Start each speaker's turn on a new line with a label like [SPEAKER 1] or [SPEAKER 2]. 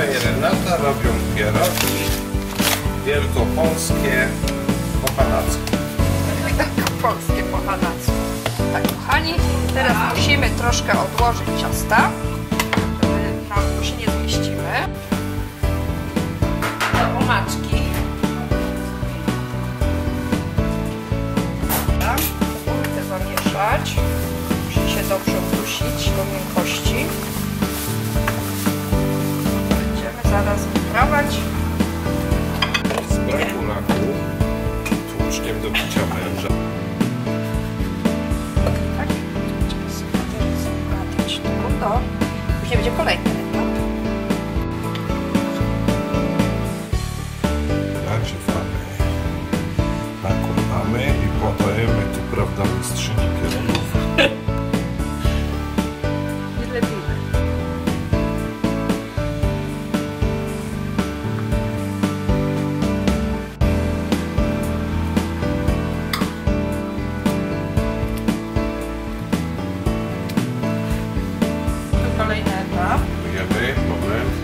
[SPEAKER 1] i Renata robią pierogi wielkopolskie po panacku.
[SPEAKER 2] Wielkopolskie po panacku. Tak, kochani, teraz musimy troszkę odłożyć ciasta, bo się nie zmieścimy. Do omaczki. Muszę zamieszać. Musi się dobrze udusić do miękkości. Będziemy zaraz wyprawać.
[SPEAKER 1] Z braku laku tłuczkiem do bicia węża.
[SPEAKER 2] Tak, będziemy składać to. Później będzie kolejny etap.
[SPEAKER 1] Nagrzewamy, nakładamy i podajemy tu, prawda, mistrzyni pierogów.
[SPEAKER 2] Nie lewimy. Kolejny etap.
[SPEAKER 1] Myjemy, moment.